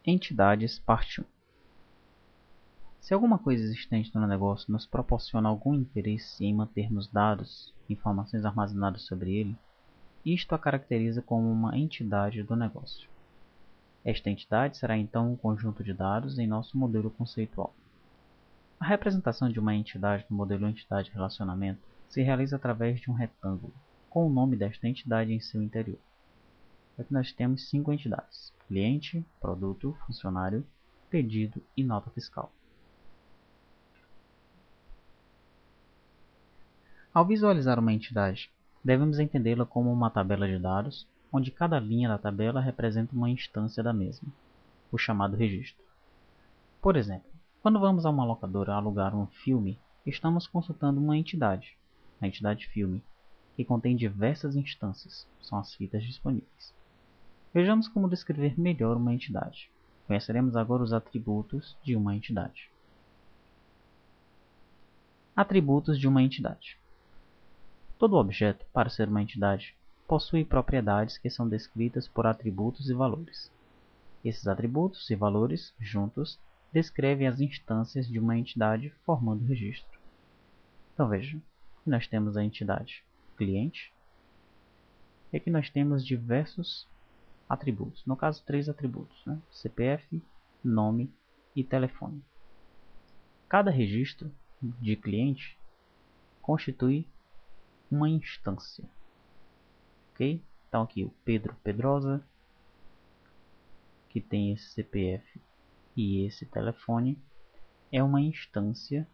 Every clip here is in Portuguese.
Entidades, parte 1. Se alguma coisa existente no negócio nos proporciona algum interesse em mantermos dados, informações armazenadas sobre ele, isto a caracteriza como uma entidade do negócio. Esta entidade será então um conjunto de dados em nosso modelo conceitual. A representação de uma entidade no modelo entidade-relacionamento se realiza através de um retângulo, com o nome desta entidade em seu interior. Aqui nós temos 5 entidades: cliente, produto, funcionário, pedido e nota fiscal. Ao visualizar uma entidade, devemos entendê-la como uma tabela de dados, onde cada linha da tabela representa uma instância da mesma, o chamado registro. Por exemplo, quando vamos a uma locadora alugar um filme, estamos consultando uma entidade, a entidade filme, que contém diversas instâncias, são as fitas disponíveis. Vejamos como descrever melhor uma entidade. Conheceremos agora os atributos de uma entidade. Atributos de uma entidade. Todo objeto, para ser uma entidade, possui propriedades que são descritas por atributos e valores. Esses atributos e valores, juntos, descrevem as instâncias de uma entidade formando o registro. Então veja, aqui nós temos a entidade cliente, e aqui nós temos diversos atributos, no caso 3 atributos, né? CPF, nome e telefone. Cada registro de cliente constitui uma instância. Ok? Então aqui o Pedro Pedrosa, que tem esse CPF e esse telefone, é uma instância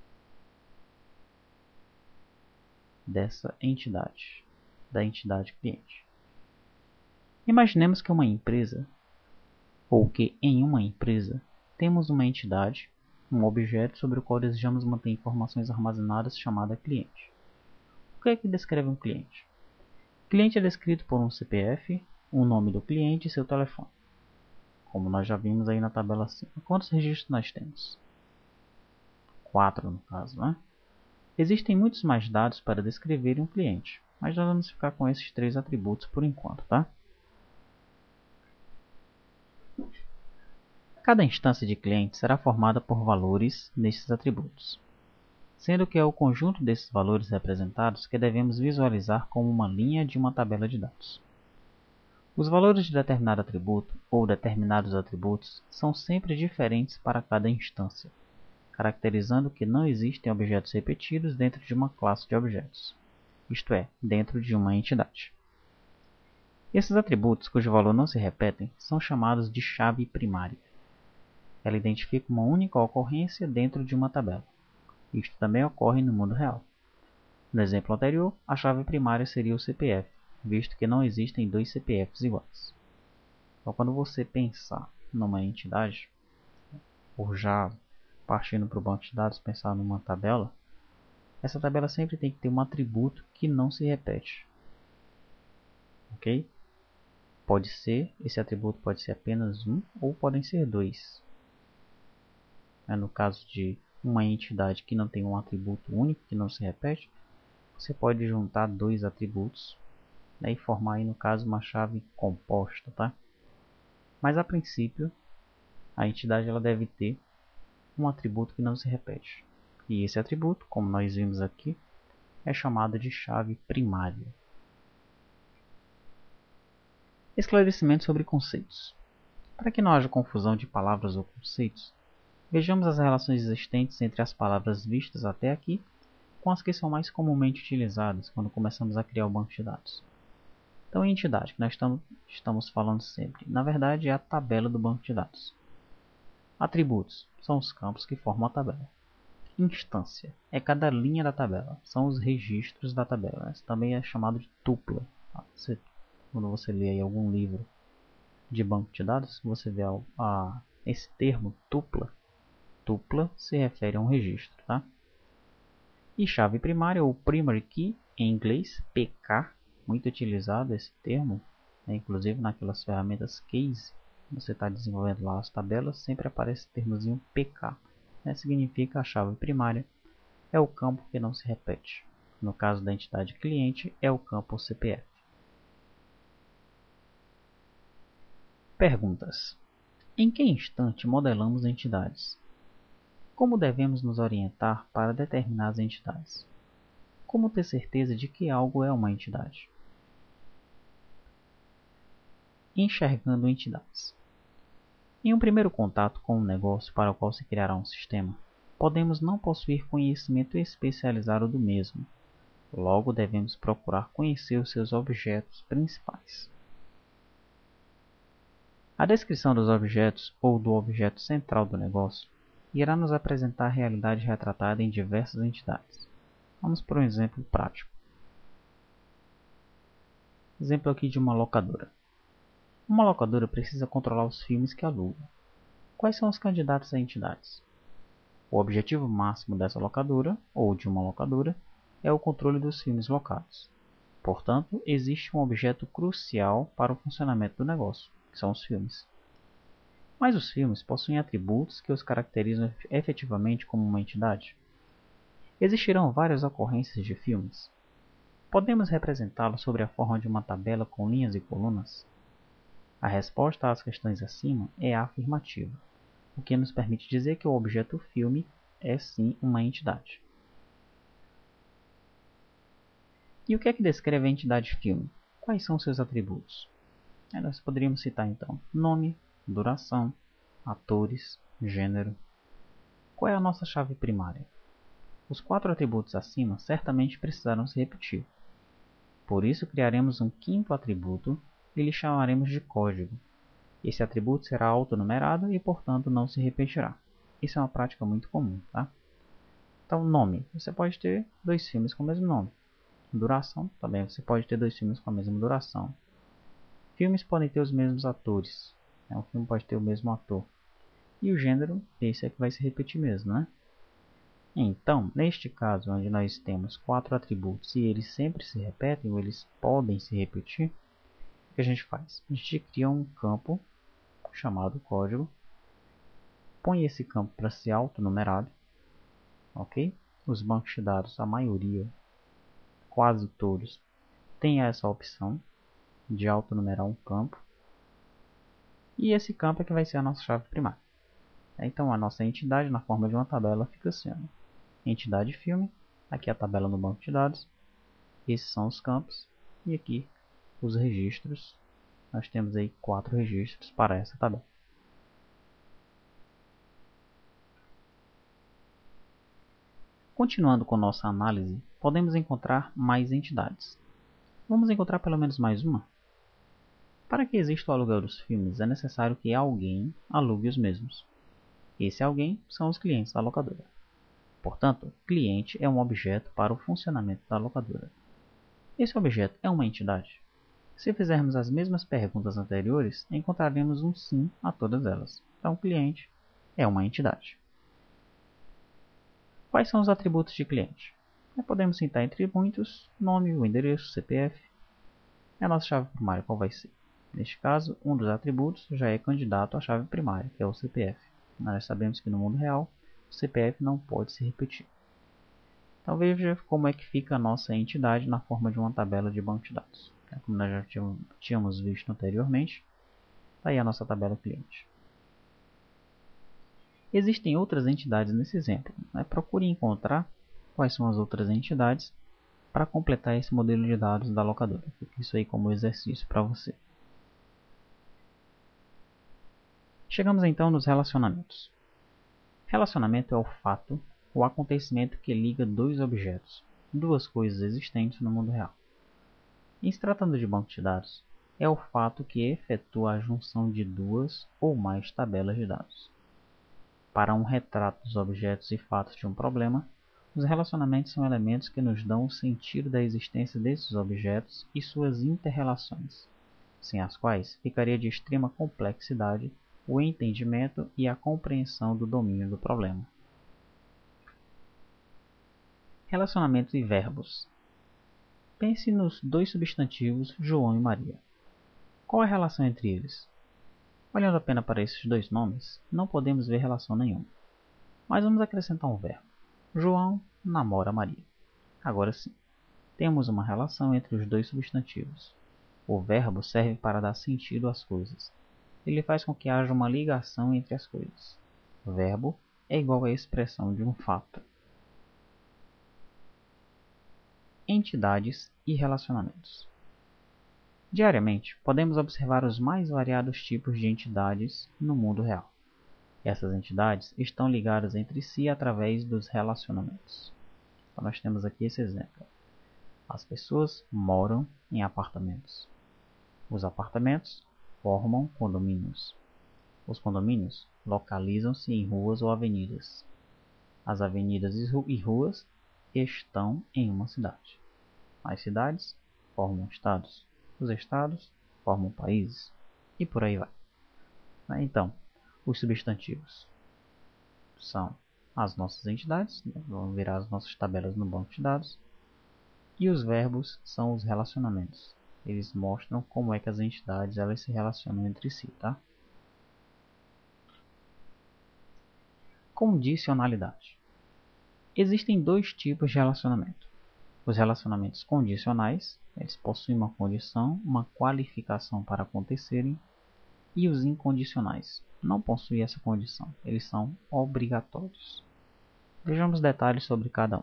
dessa entidade, da entidade cliente. Imaginemos que uma empresa, ou que em uma empresa, temos uma entidade, um objeto sobre o qual desejamos manter informações armazenadas chamada cliente. O que é que descreve um cliente? Cliente é descrito por um CPF, o nome do cliente e seu telefone. Como nós já vimos aí na tabela acima. Quantos registros nós temos? 4 no caso, né? Existem muitos mais dados para descrever um cliente, mas nós vamos ficar com esses 3 atributos por enquanto, tá? Cada instância de cliente será formada por valores nesses atributos, sendo que é o conjunto desses valores representados que devemos visualizar como uma linha de uma tabela de dados. Os valores de determinado atributo ou determinados atributos são sempre diferentes para cada instância, caracterizando que não existem objetos repetidos dentro de uma classe de objetos, isto é, dentro de uma entidade. Esses atributos, cujo valor não se repetem, são chamados de chave primária. Ela identifica uma única ocorrência dentro de uma tabela. Isto também ocorre no mundo real. No exemplo anterior, a chave primária seria o CPF, visto que não existem 2 CPFs iguais. Então, quando você pensar numa entidade, ou já partindo para o banco de dados, pensar numa tabela, essa tabela sempre tem que ter um atributo que não se repete. Ok? Esse atributo pode ser apenas um ou podem ser 2. No caso de uma entidade que não tem um atributo único, que não se repete, você pode juntar 2 atributos, né, e formar aí, no caso, uma chave composta, tá? Mas a princípio, a entidade ela deve ter um atributo que não se repete. E esse atributo, como nós vimos aqui, é chamado de chave primária. Esclarecimento sobre conceitos. Para que não haja confusão de palavras ou conceitos, vejamos as relações existentes entre as palavras vistas até aqui com as que são mais comumente utilizadas quando começamos a criar o banco de dados. Então, a entidade que nós estamos falando sempre, na verdade, é a tabela do banco de dados. Atributos são os campos que formam a tabela. Instância é cada linha da tabela, são os registros da tabela. Isso também é chamado de tupla. Quando você lê aí algum livro de banco de dados, você vê esse termo tupla. Tupla se refere a um registro, tá? E chave primária, ou primary key, em inglês, PK, muito utilizado esse termo, né? Inclusive naquelas ferramentas case, você está desenvolvendo lá as tabelas, sempre aparece o termozinho PK, né? Significa a chave primária é o campo que não se repete. No caso da entidade cliente, é o campo CPF. Perguntas. Em que instante modelamos entidades? Como devemos nos orientar para determinar as entidades? Como ter certeza de que algo é uma entidade? Enxergando entidades. Em um primeiro contato com um negócio para o qual se criará um sistema, podemos não possuir conhecimento especializado do mesmo. Logo, devemos procurar conhecer os seus objetos principais. A descrição dos objetos ou do objeto central do negócio irá nos apresentar a realidade retratada em diversas entidades. Vamos por um exemplo prático. Exemplo aqui de uma locadora. Uma locadora precisa controlar os filmes que aluga. Quais são os candidatos a entidades? O objetivo máximo dessa locadora, ou de uma locadora, é o controle dos filmes locados. Portanto, existe um objeto crucial para o funcionamento do negócio, que são os filmes. Mas os filmes possuem atributos que os caracterizam efetivamente como uma entidade? Existirão várias ocorrências de filmes. Podemos representá-los sob a forma de uma tabela com linhas e colunas? A resposta às questões acima é afirmativa, o que nos permite dizer que o objeto filme é sim uma entidade. E o que é que descreve a entidade filme? Quais são seus atributos? Nós poderíamos citar então nome, duração, atores, gênero. Qual é a nossa chave primária? Os 4 atributos acima certamente precisarão se repetir. Por isso criaremos um quinto atributo e lhe chamaremos de código. Esse atributo será autonumerado e, portanto, não se repetirá. Isso é uma prática muito comum, tá? Então, nome. Você pode ter 2 filmes com o mesmo nome. Duração, também você pode ter 2 filmes com a mesma duração. Filmes podem ter os mesmos atores. Um filme pode ter o mesmo ator. E o gênero, esse é que vai se repetir mesmo, né? Então, neste caso, onde nós temos 4 atributos e eles sempre se repetem, ou eles podem se repetir, o que a gente faz? A gente cria um campo chamado código, põe esse campo para ser autonumerado, ok? Os bancos de dados, a maioria, quase todos, tem essa opção de autonumerar um campo, e esse campo é que vai ser a nossa chave primária. Então a nossa entidade na forma de uma tabela fica assim, entidade filme, aqui a tabela no banco de dados, esses são os campos, e aqui os registros, nós temos aí 4 registros para essa tabela. Continuando com nossa análise, podemos encontrar mais entidades. Vamos encontrar pelo menos mais uma? Para que exista o aluguel dos filmes, é necessário que alguém alugue os mesmos. Esse alguém são os clientes da locadora. Portanto, cliente é um objeto para o funcionamento da locadora. Esse objeto é uma entidade? Se fizermos as mesmas perguntas anteriores, encontraremos um sim a todas elas. Então, cliente é uma entidade. Quais são os atributos de cliente? Podemos citar entre muitos: nome, o endereço, CPF. A nossa chave primária qual vai ser? Neste caso, um dos atributos já é candidato à chave primária, que é o CPF. Nós sabemos que no mundo real, o CPF não pode se repetir. Então veja como é que fica a nossa entidade na forma de uma tabela de banco de dados. Como nós já tínhamos visto anteriormente, está aí a nossa tabela cliente. Existem outras entidades nesse exemplo. Procure encontrar quais são as outras entidades para completar esse modelo de dados da locadora. Fica isso aí como exercício para você. Chegamos então nos relacionamentos. Relacionamento é o fato, o acontecimento que liga 2 objetos, 2 coisas existentes no mundo real. Em se tratando de banco de dados, é o fato que efetua a junção de 2 ou mais tabelas de dados. Para um retrato dos objetos e fatos de um problema, os relacionamentos são elementos que nos dão o sentido da existência desses objetos e suas inter-relações, sem as quais ficaria de extrema complexidade o entendimento e a compreensão do domínio do problema. Relacionamento e verbos. Pense nos 2 substantivos João e Maria. Qual é a relação entre eles? Olhando apenas para esses 2 nomes, não podemos ver relação nenhuma. Mas vamos acrescentar um verbo. João namora Maria. Agora sim, temos uma relação entre os 2 substantivos. O verbo serve para dar sentido às coisas. ele faz com que haja uma ligação entre as coisas. O verbo é igual à expressão de um fato. Entidades e relacionamentos. Diariamente, podemos observar os mais variados tipos de entidades no mundo real. Essas entidades estão ligadas entre si através dos relacionamentos. Então, nós temos aqui esse exemplo. As pessoas moram em apartamentos. Os apartamentos formam condomínios. Os condomínios localizam-se em ruas ou avenidas. As avenidas e ruas estão em uma cidade. As cidades formam estados. Os estados formam países. E por aí vai. Então, os substantivos são as nossas entidades, vão virar as nossas tabelas no banco de dados. E os verbos são os relacionamentos. Eles mostram como é que as entidades elas se relacionam entre si, tá? Condicionalidade. Existem dois tipos de relacionamento. Os relacionamentos condicionais, eles possuem uma condição, uma qualificação para acontecerem, e os incondicionais não possuem essa condição, eles são obrigatórios. Vejamos detalhes sobre cada um.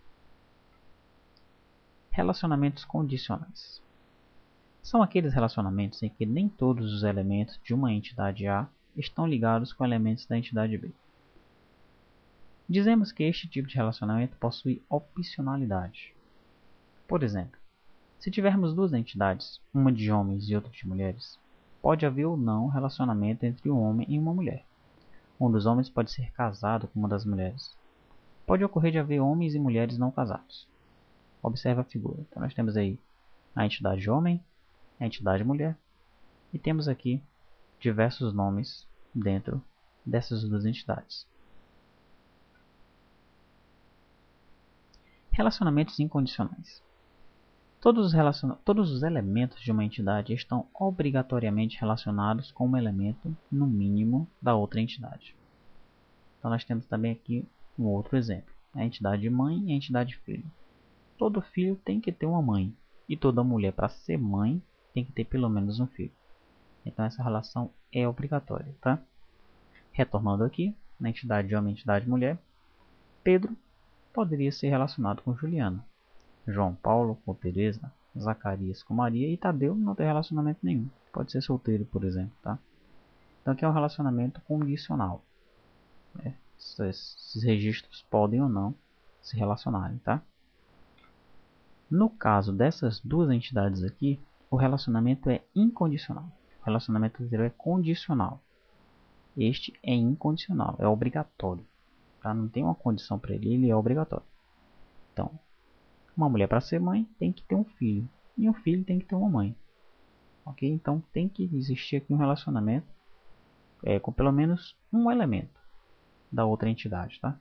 Relacionamentos condicionais. São aqueles relacionamentos em que nem todos os elementos de uma entidade A estão ligados com elementos da entidade B. Dizemos que este tipo de relacionamento possui opcionalidade. Por exemplo, se tivermos duas entidades, uma de homens e outra de mulheres, pode haver ou não relacionamento entre um homem e uma mulher. Um dos homens pode ser casado com uma das mulheres. Pode ocorrer de haver homens e mulheres não casados. Observe a figura. Então nós temos aí a entidade homem, a entidade mulher, e temos aqui diversos nomes dentro dessas duas entidades. Relacionamentos incondicionais. Todos os elementos de uma entidade estão obrigatoriamente relacionados com um elemento, no mínimo, da outra entidade. Então nós temos também aqui um outro exemplo. A entidade mãe e a entidade filho. Todo filho tem que ter uma mãe. E toda mulher, para ser mãe, tem que ter pelo menos um filho. Então essa relação é obrigatória, tá? Retornando aqui, na entidade homem e entidade mulher, Pedro poderia ser relacionado com Juliana. João Paulo com Teresa, Zacarias com Maria e Tadeu não tem relacionamento nenhum. Pode ser solteiro, por exemplo, tá? Então aqui é um relacionamento condicional. Esses registros podem ou não se relacionarem, tá? No caso dessas duas entidades aqui, o relacionamento é incondicional. O relacionamento anterior é condicional. Este é incondicional, é obrigatório. Tá? Não tem uma condição para ele, ele é obrigatório. Então, uma mulher para ser mãe tem que ter um filho. E um filho tem que ter uma mãe. Ok? Então tem que existir aqui um relacionamento com pelo menos um elemento da outra entidade. Tá?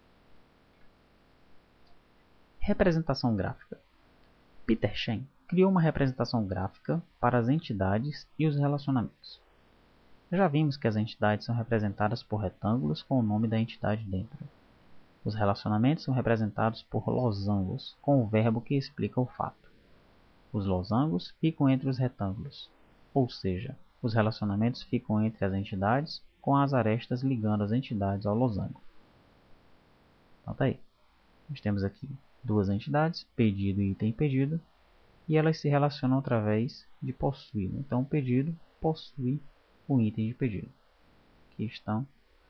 Representação gráfica. Peter Shen criou uma representação gráfica para as entidades e os relacionamentos. Já vimos que as entidades são representadas por retângulos com o nome da entidade dentro. Os relacionamentos são representados por losangos, com o verbo que explica o fato. Os losangos ficam entre os retângulos, ou seja, os relacionamentos ficam entre as entidades com as arestas ligando as entidades ao losango. Então tá aí. Nós temos aqui duas entidades, pedido e item pedido, e elas se relacionam através de possuir. Então o pedido possui um item de pedido. Aqui estão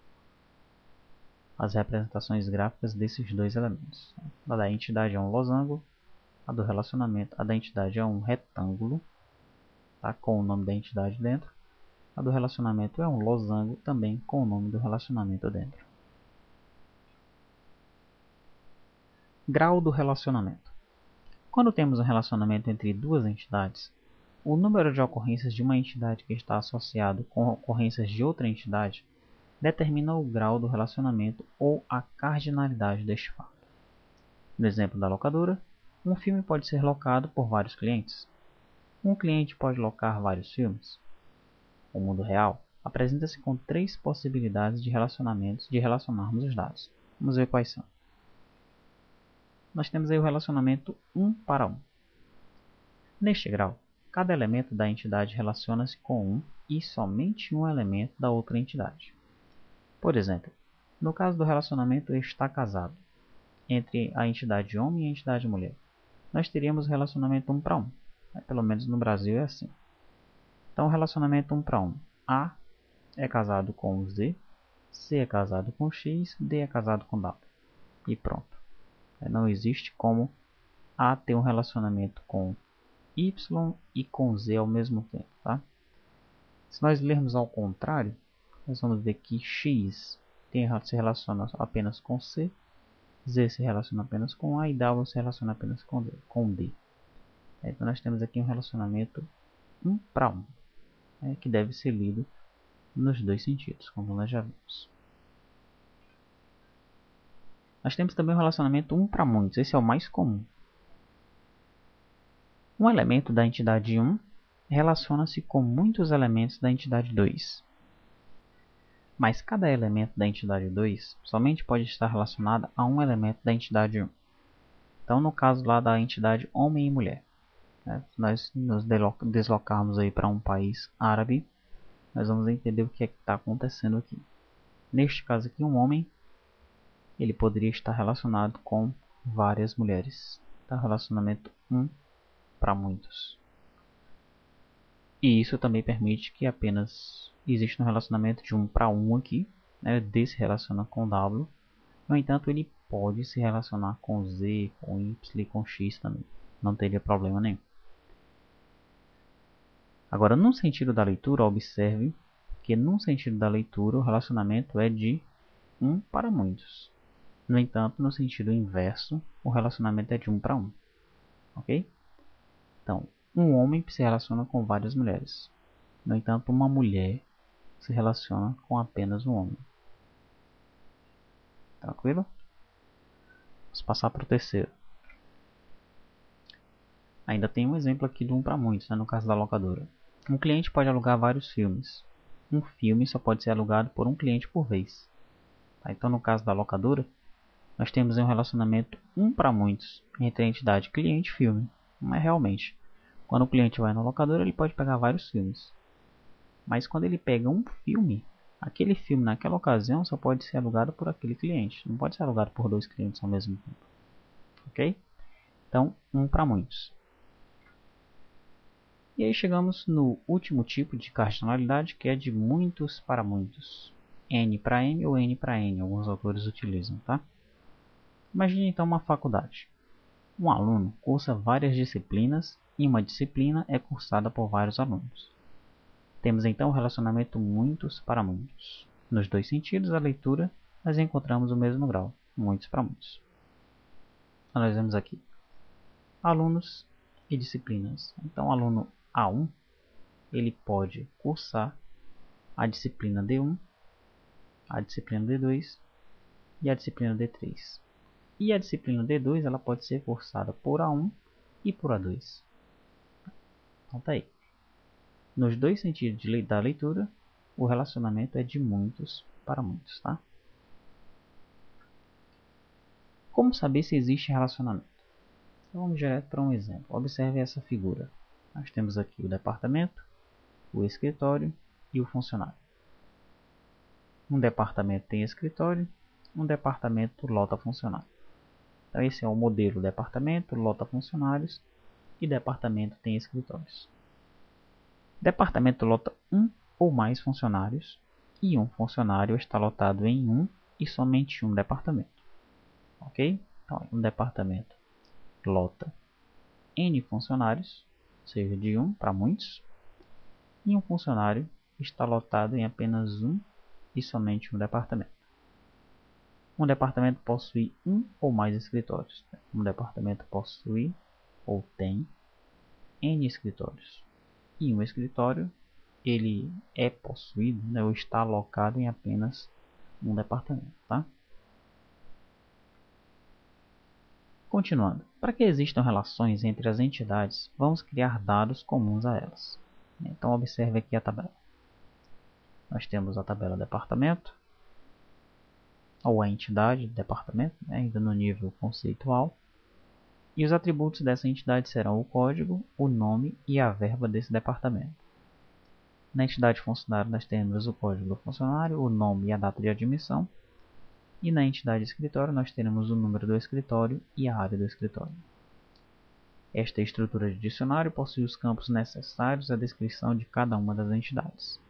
as representações gráficas desses dois elementos. A da entidade é um losango, a do relacionamento, a da entidade é um retângulo, tá, com o nome da entidade dentro. A do relacionamento é um losango, também com o nome do relacionamento dentro. Grau do relacionamento. Quando temos um relacionamento entre duas entidades, o número de ocorrências de uma entidade que está associado com ocorrências de outra entidade determina o grau do relacionamento ou a cardinalidade deste fato. No exemplo da locadora, um filme pode ser locado por vários clientes. Um cliente pode locar vários filmes. O mundo real apresenta-se com três possibilidades de relacionarmos os dados. Vamos ver quais são. Nós temos aí o relacionamento 1 para 1. Neste grau, cada elemento da entidade relaciona-se com um e somente um elemento da outra entidade. Por exemplo, no caso do relacionamento está casado entre a entidade homem e a entidade mulher, nós teríamos o relacionamento 1 para 1. Pelo menos no Brasil é assim. Então, o relacionamento 1 para 1. A é casado com Z, C é casado com X, D é casado com W. E pronto. Não existe como A ter um relacionamento com Y e com Z ao mesmo tempo. Tá? Se nós lermos ao contrário, nós vamos ver que X se relaciona apenas com C, Z se relaciona apenas com A e W se relaciona apenas com D. Então nós temos aqui um relacionamento 1 para 1, que deve ser lido nos dois sentidos, como nós já vimos. Nós temos também o relacionamento 1 para muitos, esse é o mais comum. Um elemento da entidade 1 relaciona-se com muitos elementos da entidade 2. Mas cada elemento da entidade 2 somente pode estar relacionado a um elemento da entidade 1. Então, no caso lá da entidade homem e mulher, se nós nos deslocarmos aí para um país árabe, nós vamos entender o que é que está acontecendo aqui. Neste caso aqui, um homem, ele poderia estar relacionado com várias mulheres. Tá? Relacionamento 1 para muitos. E isso também permite que apenas exista um relacionamento de 1 para 1 aqui. D se relaciona com W. No entanto, ele pode se relacionar com Z, com Y e com X também. Não teria problema nenhum. Agora, no sentido da leitura, observe que no sentido da leitura o relacionamento é de 1 para muitos. No entanto, no sentido inverso, o relacionamento é de 1 para 1. Ok? Então, um homem se relaciona com várias mulheres. No entanto, uma mulher se relaciona com apenas um homem. Tranquilo? Vamos passar para o terceiro. Ainda tem um exemplo aqui do 1 para muitos, no caso da locadora. Um cliente pode alugar vários filmes. Um filme só pode ser alugado por um cliente por vez. Então, no caso da locadora, nós temos um relacionamento 1 para muitos entre a entidade cliente e filme. Mas realmente, quando o cliente vai na locadora, ele pode pegar vários filmes. Mas quando ele pega um filme, aquele filme naquela ocasião só pode ser alugado por aquele cliente. Não pode ser alugado por dois clientes ao mesmo tempo. Ok? Então, 1 para muitos. E aí chegamos no último tipo de cardinalidade, que é de muitos para muitos. N para M ou N para N, alguns autores utilizam. Tá? Imagine então uma faculdade. Um aluno cursa várias disciplinas e uma disciplina é cursada por vários alunos. Temos então o relacionamento muitos para muitos. Nos dois sentidos da leitura, nós encontramos o mesmo grau, muitos para muitos. Então, nós vemos aqui alunos e disciplinas. Então, o aluno A1 ele pode cursar a disciplina D1, a disciplina D2 e a disciplina D3. E a disciplina D2 ela pode ser cursada por A1 e por A2. Então tá aí. Nos dois sentidos da leitura, o relacionamento é de muitos para muitos. Tá? Como saber se existe relacionamento? Então vamos direto para um exemplo. Observe essa figura. Nós temos aqui o departamento, o escritório e o funcionário. Um departamento tem escritório, um departamento lota funcionário. Então esse é o modelo departamento, lota funcionários e departamento tem escritórios. Departamento lota um ou mais funcionários e um funcionário está lotado em um e somente um departamento. Ok? Então um departamento lota N funcionários, ou seja, de 1 para muitos, e um funcionário está lotado em apenas um e somente um departamento. Um departamento possui um ou mais escritórios. Um departamento possui ou tem N escritórios. E um escritório ele é possuído, ou está alocado em apenas um departamento. Tá? Continuando, para que existam relações entre as entidades, vamos criar dados comuns a elas. Então observe aqui a tabela. Nós temos a tabela departamento, ou a entidade departamento, ainda no nível conceitual, E os atributos dessa entidade serão o código, o nome e a verba desse departamento. Na entidade funcionário nós teremos o código do funcionário, o nome e a data de admissão. E na entidade escritório nós teremos o número do escritório e a área do escritório. Esta estrutura de dicionário possui os campos necessários à descrição de cada uma das entidades.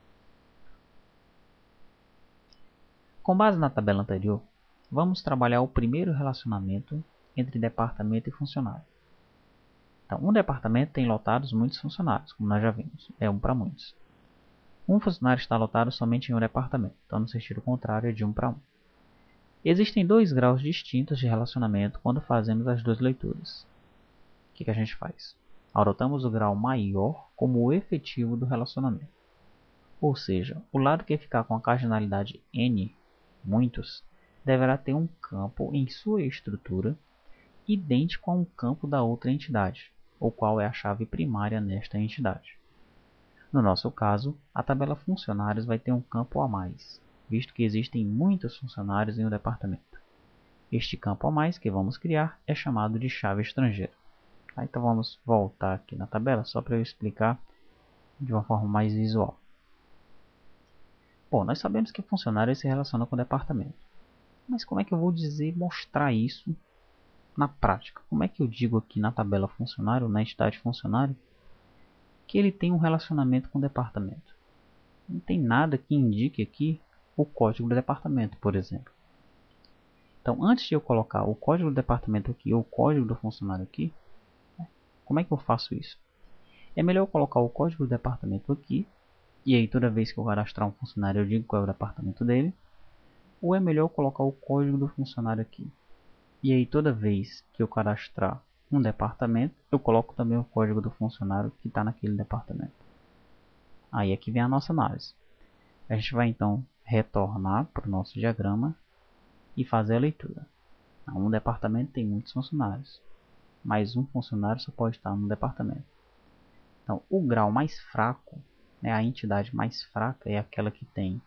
Com base na tabela anterior, vamos trabalhar o primeiro relacionamento entre departamento e funcionário. Então, um departamento tem lotados muitos funcionários, como nós já vimos, é um para muitos. Um funcionário está lotado somente em um departamento, então no sentido contrário é de 1 para 1. Existem dois graus distintos de relacionamento quando fazemos as duas leituras. O que a gente faz? Adotamos o grau maior como o efetivo do relacionamento. Ou seja, o lado que ficar com a cardinalidade N, muitos, deverá ter um campo em sua estrutura idêntico a um campo da outra entidade, o qual é a chave primária nesta entidade. No nosso caso, a tabela funcionários vai ter um campo a mais, visto que existem muitos funcionários em um departamento. Este campo a mais que vamos criar é chamado de chave estrangeira. Então vamos voltar aqui na tabela só para eu explicar de uma forma mais visual. Bom, nós sabemos que funcionário se relaciona com o departamento. Mas como é que eu vou mostrar isso na prática? Como é que eu digo aqui na tabela funcionário, na entidade funcionário, que ele tem um relacionamento com o departamento? Não tem nada que indique aqui o código do departamento, por exemplo. Então, antes de eu colocar o código do departamento aqui ou o código do funcionário aqui, como é que eu faço isso? É melhor eu colocar o código do departamento aqui, e aí toda vez que eu cadastrar um funcionário eu digo qual é o departamento dele, ou é melhor eu colocar o código do funcionário aqui, e aí toda vez que eu cadastrar um departamento, eu coloco também o código do funcionário que está naquele departamento. Aí aqui vem a nossa análise. A gente vai então retornar para o nosso diagrama e fazer a leitura. Um departamento tem muitos funcionários, mas um funcionário só pode estar no departamento. Então, o grau mais fraco, a entidade mais fraca é aquela que tem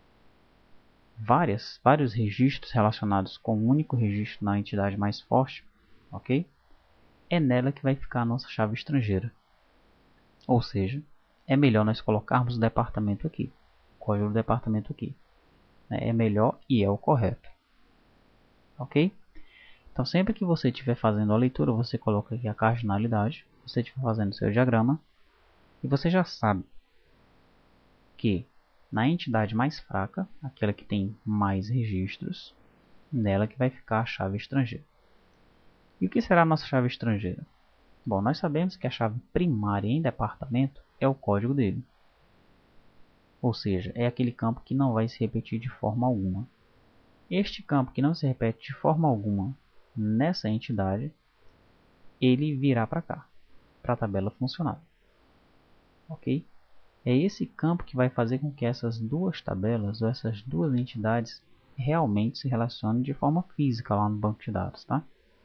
vários registros relacionados com um único registro na entidade mais forte, ok? É nela que vai ficar a nossa chave estrangeira. Ou seja, é melhor nós colocarmos o departamento aqui, o código do departamento aqui. É melhor e é o correto, ok? Então, sempre que você estiver fazendo a leitura, você coloca aqui a cardinalidade, você estiver fazendo o seu diagrama, e você já sabe que na entidade mais fraca, aquela que tem mais registros, nela que vai ficar a chave estrangeira. E o que será a nossa chave estrangeira? Bom, nós sabemos que a chave primária em departamento é o código dele. Ou seja, é aquele campo que não vai se repetir de forma alguma. Este campo que não se repete de forma alguma nessa entidade, ele virá para cá, para a tabela funcionário. Ok? É esse campo que vai fazer com que essas duas tabelas ou essas duas entidades realmente se relacionem de forma física lá no banco de dados, tá?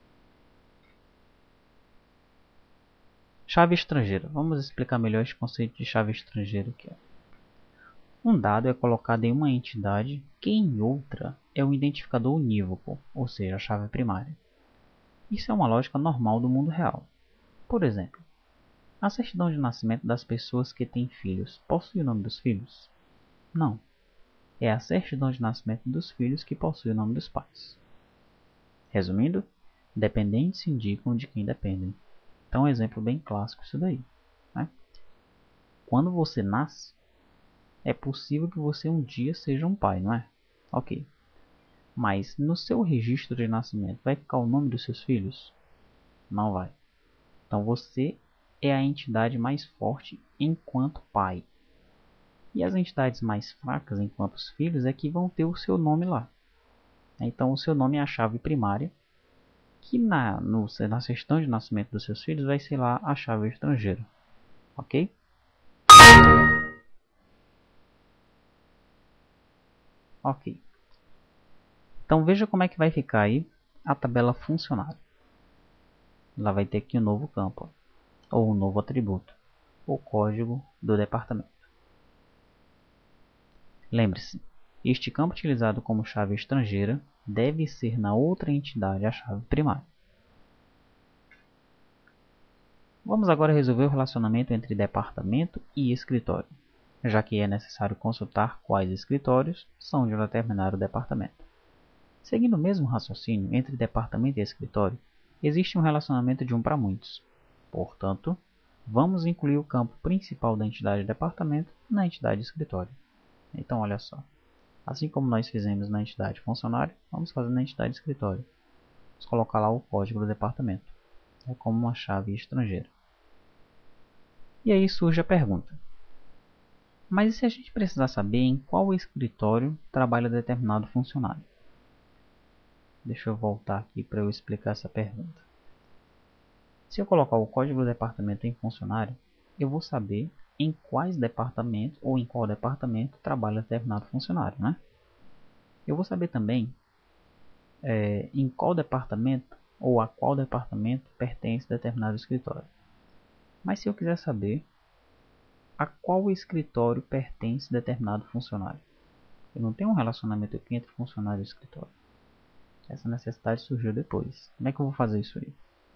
Chave estrangeira. Vamos explicar melhor este conceito de chave estrangeira que é. Um dado é colocado em uma entidade que em outra é um identificador unívoco, ou seja, a chave primária. Isso é uma lógica normal do mundo real. Por exemplo, a certidão de nascimento das pessoas que têm filhos possui o nome dos filhos? Não. É a certidão de nascimento dos filhos que possui o nome dos pais. Resumindo, dependentes indicam de quem dependem. Então, um exemplo bem clássico isso daí, né? Quando você nasce, é possível que você um dia seja um pai, não é? Ok. Mas no seu registro de nascimento vai ficar o nome dos seus filhos? Não vai. Então você é a entidade mais forte enquanto pai. E as entidades mais fracas enquanto os filhos é que vão ter o seu nome lá. Então o seu nome é a chave primária, que na certidão de nascimento dos seus filhos vai ser lá a chave estrangeira. Ok? Ok. Então veja como é que vai ficar aí a tabela funcionário. Ela vai ter aqui um novo campo, ou um novo atributo, o código do departamento. Lembre-se, este campo utilizado como chave estrangeira deve ser na outra entidade a chave primária. Vamos agora resolver o relacionamento entre departamento e escritório, já que é necessário consultar quais escritórios são de um determinado departamento. Seguindo o mesmo raciocínio entre departamento e escritório, existe um relacionamento de um para muitos. Portanto, vamos incluir o campo principal da entidade departamento na entidade escritório. Então, olha só. Assim como nós fizemos na entidade funcionário, vamos fazer na entidade escritório. Vamos colocar lá o código do departamento. É como uma chave estrangeira. E aí surge a pergunta. Mas e se a gente precisar saber em qual escritório trabalha determinado funcionário? Deixa eu voltar aqui para eu explicar essa pergunta. Se eu colocar o código do departamento em funcionário, eu vou saber em quais departamentos ou em qual departamento trabalha determinado funcionário, né? Eu vou saber também em qual departamento ou a qual departamento pertence determinado escritório. Mas se eu quiser saber a qual escritório pertence determinado funcionário, eu não tenho um relacionamento aqui entre funcionário e escritório. Essa necessidade surgiu depois. Como é que eu vou fazer isso aí?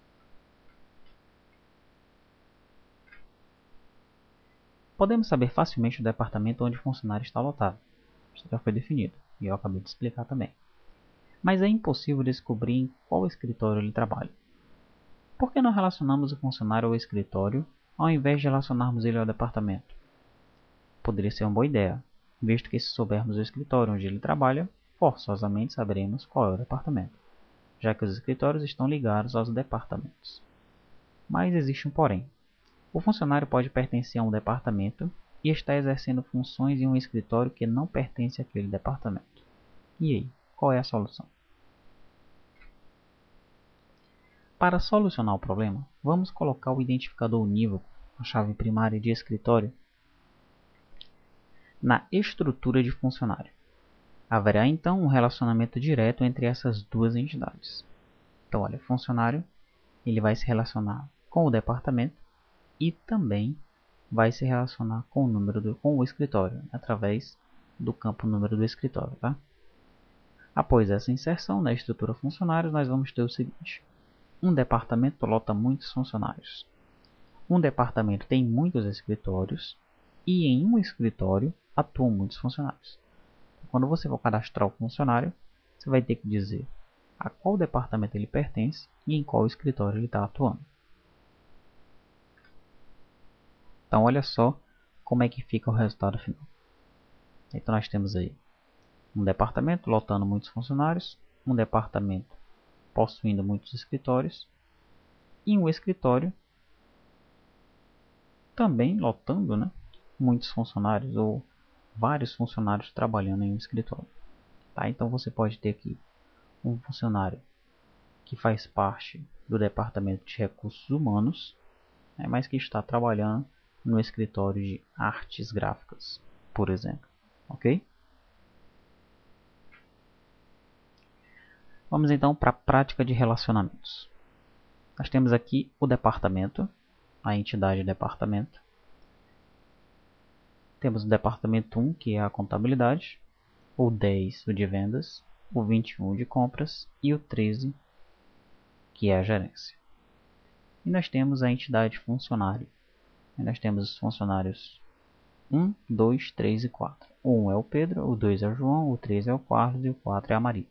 Podemos saber facilmente o departamento onde o funcionário está lotado. Isso já foi definido, e eu acabei de explicar também. Mas é impossível descobrir em qual escritório ele trabalha. Por que não relacionamos o funcionário ao escritório, ao invés de relacionarmos ele ao departamento? Poderia ser uma boa ideia, visto que se soubermos o escritório onde ele trabalha, forçosamente saberemos qual é o departamento, já que os escritórios estão ligados aos departamentos. Mas existe um porém. O funcionário pode pertencer a um departamento e estar exercendo funções em um escritório que não pertence àquele departamento. E aí, qual é a solução? Para solucionar o problema, vamos colocar o identificador unívoco, a chave primária de escritório, na estrutura de funcionário. Haverá então um relacionamento direto entre essas duas entidades. Então, olha, funcionário, ele vai se relacionar com o departamento e também vai se relacionar com o número com o escritório, através do campo número do escritório, tá? Após essa inserção na estrutura funcionários, nós vamos ter o seguinte. Um departamento lota muitos funcionários. Um departamento tem muitos escritórios e em um escritório atuam muitos funcionários. Quando você for cadastrar o funcionário, você vai ter que dizer a qual departamento ele pertence e em qual escritório ele está atuando. Então olha só como é que fica o resultado final. Então nós temos aí um departamento lotando muitos funcionários, um departamento possuindo muitos escritórios e um escritório também lotando, né, muitos funcionários ou vários funcionários trabalhando em um escritório. Tá? Então você pode ter aqui um funcionário que faz parte do departamento de recursos humanos, mas que está trabalhando no escritório de artes gráficas, por exemplo. Ok? Vamos então para a prática de relacionamentos. Nós temos aqui o departamento, a entidade departamento. Temos o departamento 1, que é a contabilidade, o 10, o de vendas, o 21 de compras e o 13, que é a gerência. E nós temos a entidade funcionário. E nós temos os funcionários 1, 2, 3 e 4. O 1 é o Pedro, o 2 é o João, o 3 é o Carlos e o 4 é a Maria.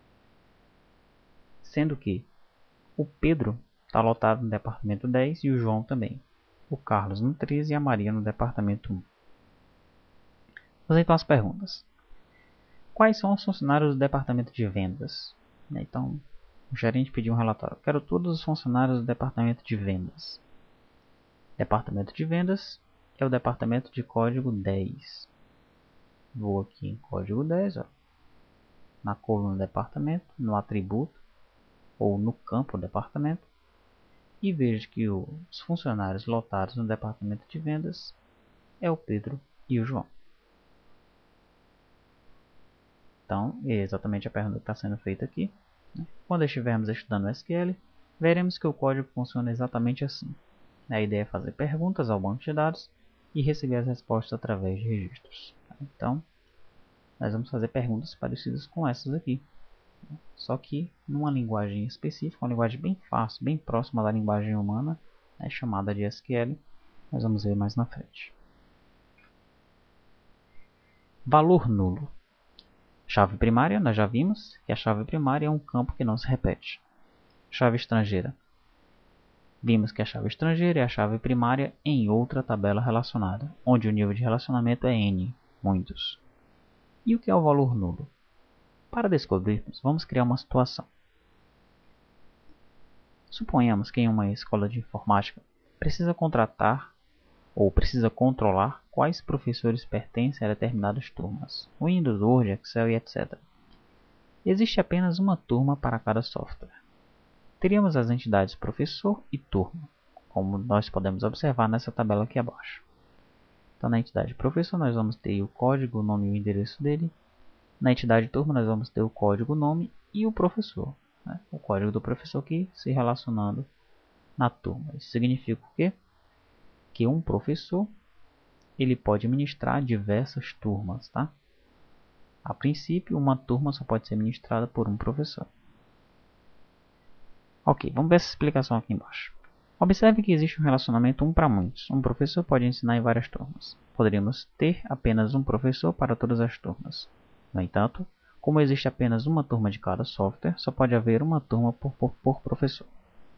Sendo que o Pedro está lotado no departamento 10 e o João também. O Carlos no 13 e a Maria no departamento 1. Vamos então às perguntas. Quais são os funcionários do departamento de vendas? Então, o gerente pediu um relatório. Quero todos os funcionários do departamento de vendas. Departamento de vendas é o departamento de código 10. Vou aqui em código 10, ó, na coluna departamento, no atributo ou no campo departamento, e vejo que os funcionários lotados no departamento de vendas é o Pedro e o João. Então, é exatamente a pergunta que está sendo feita aqui. Quando estivermos estudando SQL, veremos que o código funciona exatamente assim. A ideia é fazer perguntas ao banco de dados e receber as respostas através de registros. Então, nós vamos fazer perguntas parecidas com essas aqui, só que numa linguagem específica, uma linguagem bem fácil, bem próxima da linguagem humana, é chamada de SQL, nós vamos ver mais na frente. Valor nulo. Chave primária, nós já vimos que a chave primária é um campo que não se repete. Chave estrangeira. Vimos que a chave estrangeira é a chave primária em outra tabela relacionada, onde o nível de relacionamento é n, muitos. E o que é o valor nulo? Para descobrirmos, vamos criar uma situação. Suponhamos que em uma escola de informática precisa contratar ou precisa controlar quais professores pertencem a determinadas turmas, Windows, Word, Excel e etc. Existe apenas uma turma para cada software. Teríamos as entidades professor e turma, como nós podemos observar nessa tabela aqui abaixo. Então, na entidade professor, nós vamos ter o código, o nome e o endereço dele. Na entidade turma, nós vamos ter o código, o nome e o professor. O código do professor aqui se relacionando na turma. Isso significa o quê? Que um professor ele pode ministrar diversas turmas. Tá? A princípio, uma turma só pode ser ministrada por um professor. Ok, vamos ver essa explicação aqui embaixo. Observe que existe um relacionamento um para muitos. Um professor pode ensinar em várias turmas. Poderíamos ter apenas um professor para todas as turmas. No entanto, como existe apenas uma turma de cada software, só pode haver uma turma por professor.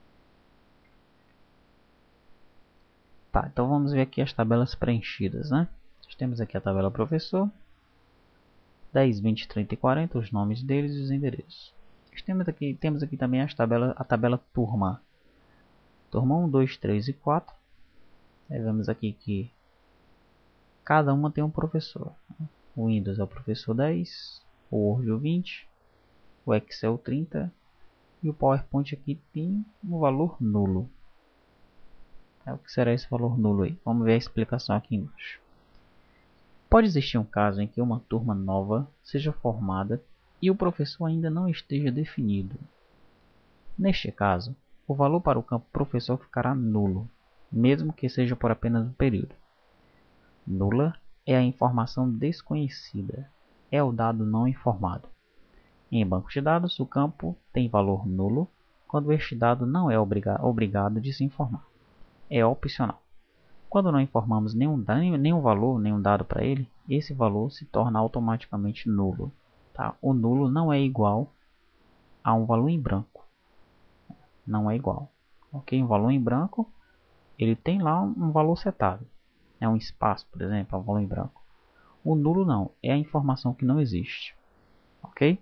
Tá, então vamos ver aqui as tabelas preenchidas, né? Nós temos aqui a tabela professor, 10, 20, 30 e 40, os nomes deles e os endereços. Temos aqui também a tabela turma. Turma 1, 2, 3 e 4. Aí vemos aqui que cada uma tem um professor. O Windows é o professor 10, o Word o 20, o Excel 30 e o PowerPoint aqui tem um valor nulo. O que será esse valor nulo aí? Vamos ver a explicação aqui embaixo. Pode existir um caso em que uma turma nova seja formada e o professor ainda não esteja definido. Neste caso, o valor para o campo professor ficará nulo, mesmo que seja por apenas um período. Nula é a informação desconhecida, é o dado não informado. Em bancos de dados, o campo tem valor nulo quando este dado não é obrigado de se informar. É opcional. Quando não informamos nenhum valor, nenhum dado para ele, esse valor se torna automaticamente nulo. Tá? O nulo não é igual a um valor em branco. Não é igual. Ok? Um valor em branco, ele tem lá um valor setado. É um espaço, por exemplo, é um valor em branco. O nulo não, é a informação que não existe. Ok?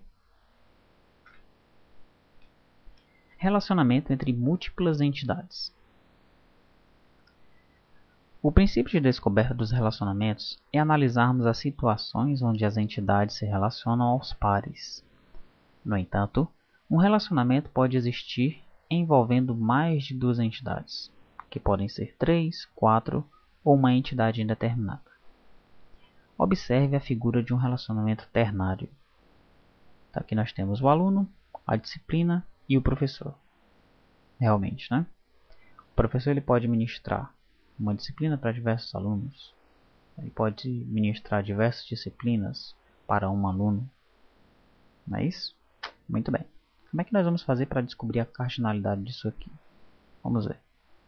Relacionamento entre múltiplas entidades. O princípio de descoberta dos relacionamentos é analisarmos as situações onde as entidades se relacionam aos pares. No entanto, um relacionamento pode existir envolvendo mais de duas entidades, que podem ser 3, 4 ou uma entidade indeterminada. Observe a figura de um relacionamento ternário. Aqui nós temos o aluno, a disciplina e o professor. Realmente, né? O professor ele pode ministrar uma disciplina para diversos alunos. Ele pode ministrar diversas disciplinas para um aluno. Não é isso? Muito bem. Como é que nós vamos fazer para descobrir a cardinalidade disso aqui? Vamos ver.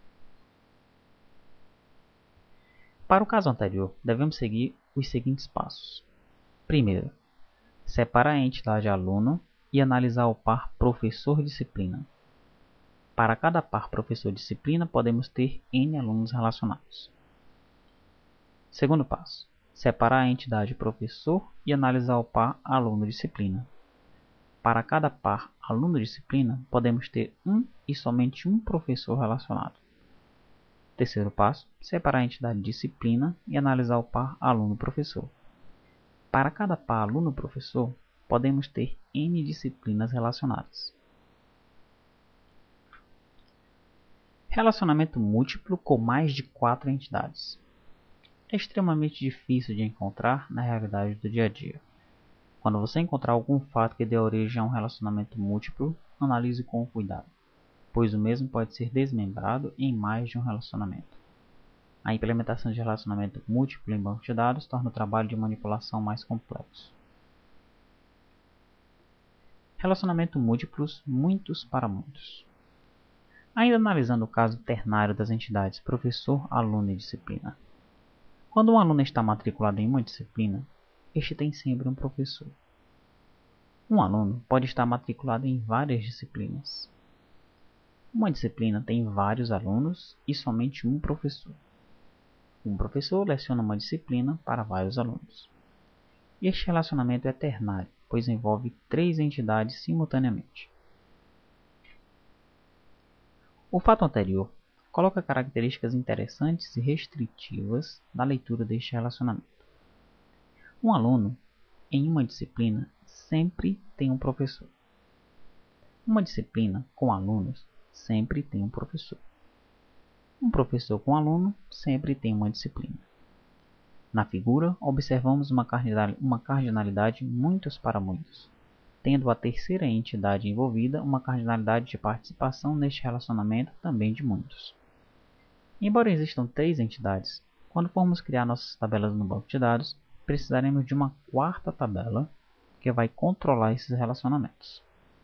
Para o caso anterior, devemos seguir os seguintes passos. Primeiro, separar a entidade aluno e analisar o par professor-disciplina. Para cada par professor-disciplina, podemos ter N alunos relacionados. Segundo passo, separar a entidade professor e analisar o par aluno-disciplina. Para cada par aluno-disciplina, podemos ter um e somente um professor relacionado. Terceiro passo, separar a entidade disciplina e analisar o par aluno-professor. Para cada par aluno-professor, podemos ter N disciplinas relacionadas. Relacionamento múltiplo com mais de 4 entidades. É extremamente difícil de encontrar na realidade do dia a dia. Quando você encontrar algum fato que dê origem a um relacionamento múltiplo, analise com cuidado, pois o mesmo pode ser desmembrado em mais de um relacionamento. A implementação de relacionamento múltiplo em banco de dados torna o trabalho de manipulação mais complexo. Relacionamento múltiplos, muitos para muitos. Ainda analisando o caso ternário das entidades professor, aluno e disciplina. Quando um aluno está matriculado em uma disciplina, este tem sempre um professor. Um aluno pode estar matriculado em várias disciplinas. Uma disciplina tem vários alunos e somente um professor. Um professor leciona uma disciplina para vários alunos. Este relacionamento é ternário, pois envolve três entidades simultaneamente. O fato anterior coloca características interessantes e restritivas na leitura deste relacionamento. Um aluno, em uma disciplina, sempre tem um professor. Uma disciplina com alunos sempre tem um professor. Um professor com aluno sempre tem uma disciplina. Na figura, observamos uma cardinalidade muitos para muitos, tendo a terceira entidade envolvida uma cardinalidade de participação neste relacionamento também de muitos. Embora existam três entidades, quando formos criar nossas tabelas no banco de dados, precisaremos de uma quarta tabela que vai controlar esses relacionamentos.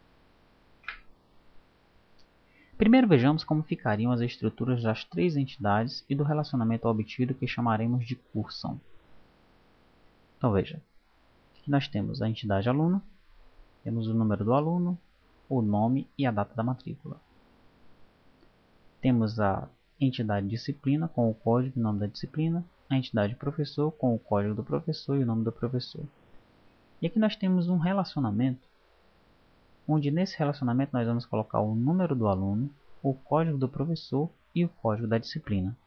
Primeiro vejamos como ficariam as estruturas das três entidades e do relacionamento obtido que chamaremos de cursão. Então veja, aqui nós temos a entidade aluno, temos o número do aluno, o nome e a data da matrícula. Temos a entidade disciplina com o código e o nome da disciplina, a entidade professor com o código do professor e o nome do professor. E aqui nós temos um relacionamento, onde nesse relacionamento nós vamos colocar o número do aluno, o código do professor e o código da disciplina.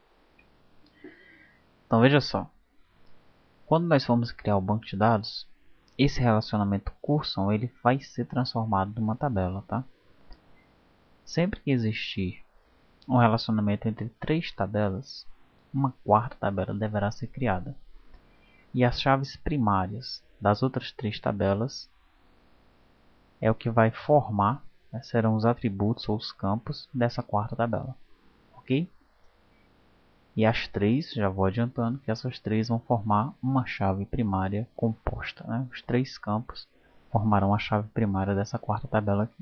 Então veja só, quando nós formos criar o banco de dados, esse relacionamento cursor ele vai ser transformado numa tabela, tá? Sempre que existir um relacionamento entre três tabelas, uma quarta tabela deverá ser criada. E as chaves primárias das outras três tabelas é o que vai formar, serão os atributos ou os campos dessa quarta tabela. Ok? E as três, já vou adiantando que essas três vão formar uma chave primária composta. Né? Os três campos formarão a chave primária dessa quarta tabela aqui.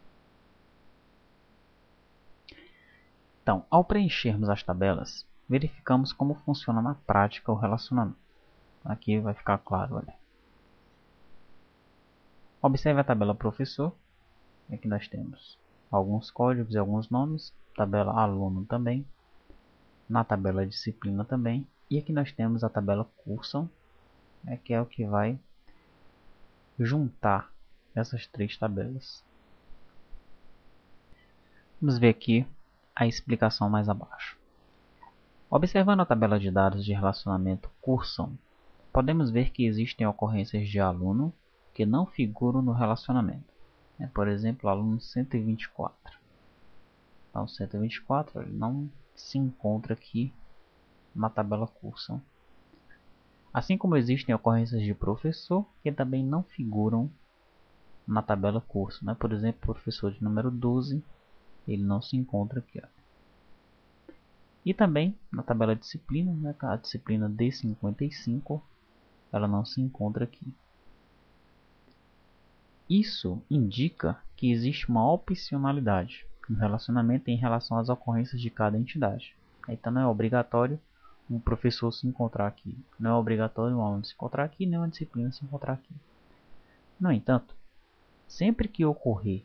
Então, ao preenchermos as tabelas, verificamos como funciona na prática o relacionamento. Aqui vai ficar claro, olha. Observe a tabela professor. Aqui nós temos alguns códigos e alguns nomes. Tabela aluno também. Na tabela disciplina também. E aqui nós temos a tabela cursão, que é o que vai juntar essas três tabelas. Vamos ver aqui a explicação mais abaixo. Observando a tabela de dados de relacionamento cursão, podemos ver que existem ocorrências de aluno que não figuram no relacionamento. Por exemplo, o aluno 124. Então, 124 ele não se encontra aqui na tabela cursão. Assim como existem ocorrências de professor que também não figuram na tabela curso. Por exemplo, o professor de número 12, ele não se encontra aqui. E também na tabela disciplina, a disciplina D55, ela não se encontra aqui. Isso indica que existe uma opcionalidade no relacionamento em relação às ocorrências de cada entidade. Então não é obrigatório um professor se encontrar aqui, não é obrigatório um aluno se encontrar aqui, nem uma disciplina se encontrar aqui. No entanto, sempre que ocorrer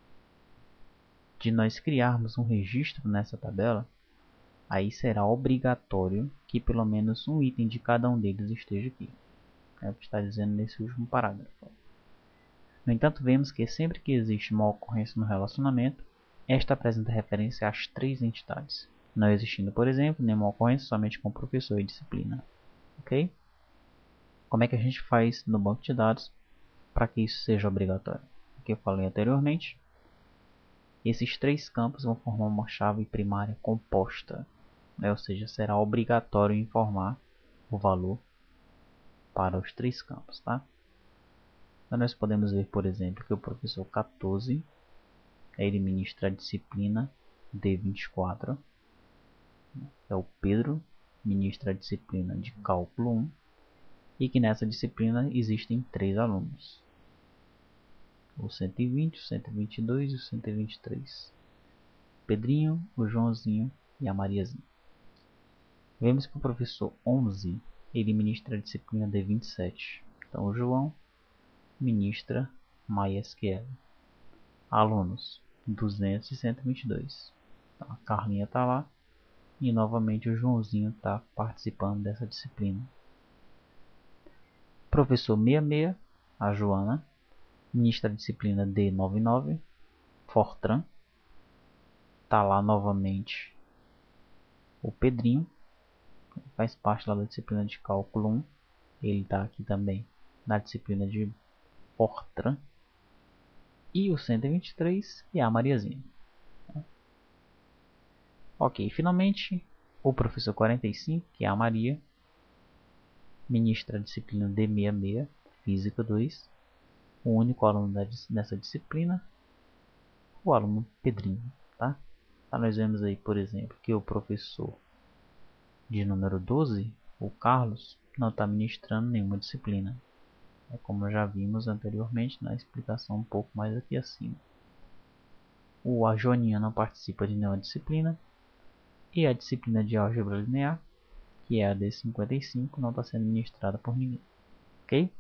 de nós criarmos um registro nessa tabela, aí será obrigatório que pelo menos um item de cada um deles esteja aqui. É o que está dizendo nesse último parágrafo. No entanto, vemos que sempre que existe uma ocorrência no relacionamento, esta apresenta referência às três entidades, não existindo, por exemplo, nenhuma ocorrência somente com professor e disciplina. Ok? Como é que a gente faz no banco de dados para que isso seja obrigatório? O que eu falei anteriormente, esses três campos vão formar uma chave primária composta, ou seja, será obrigatório informar o valor para os três campos. Tá? Então nós podemos ver, por exemplo, que o professor 14 ele ministra a disciplina D24. O Pedro ministra a disciplina de cálculo 1. E que nessa disciplina existem três alunos. O 120, o 122 e o 123. Pedrinho, o Joãozinho e a Mariazinha. Vemos que o professor 11 ele ministra a disciplina de 27. Então o João ministra MySQL. Alunos 200 e 122. Então, a Carlinha está lá e novamente o Joãozinho está participando dessa disciplina. Professor 66, a Joana, ministra a disciplina D99. Fortran. Está lá novamente o Pedrinho, faz parte lá da disciplina de cálculo 1. Ele está aqui também na disciplina de Fortran. E o 123 é a Mariazinha. Ok, finalmente o professor 45, que é a Maria, ministra a disciplina D66, Física 2. O único aluno dessa disciplina, o aluno Pedrinho. Tá? Então nós vemos aí, por exemplo, que o professor de número 12, o Carlos, não está ministrando nenhuma disciplina. É como já vimos anteriormente na explicação um pouco mais aqui acima. A Joaninha não participa de nenhuma disciplina. E a disciplina de álgebra linear, que é a D55, não está sendo ministrada por ninguém. Ok?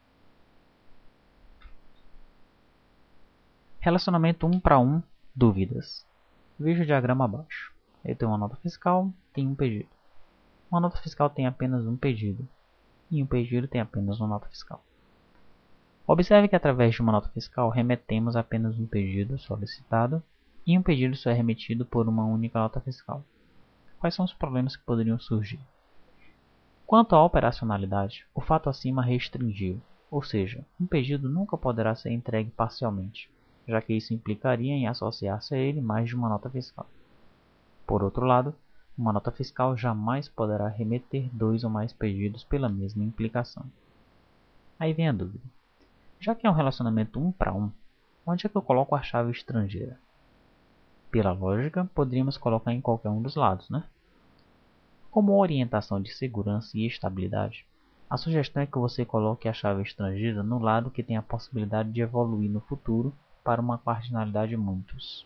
Relacionamento 1 para 1, dúvidas. Veja o diagrama abaixo. Eu tenho uma nota fiscal, tem um pedido. Uma nota fiscal tem apenas um pedido. E um pedido tem apenas uma nota fiscal. Observe que através de uma nota fiscal remetemos apenas um pedido solicitado e um pedido só é remetido por uma única nota fiscal. Quais são os problemas que poderiam surgir? Quanto à operacionalidade, o fato acima restringiu, ou seja, um pedido nunca poderá ser entregue parcialmente, já que isso implicaria em associar-se a ele mais de uma nota fiscal. Por outro lado, uma nota fiscal jamais poderá remeter 2 ou mais pedidos pela mesma implicação. Aí vem a dúvida. Já que é um relacionamento 1 para 1, onde é que eu coloco a chave estrangeira? Pela lógica, poderíamos colocar em qualquer um dos lados, né? Como orientação de segurança e estabilidade, a sugestão é que você coloque a chave estrangeira no lado que tem a possibilidade de evoluir no futuro para uma cardinalidade muitos.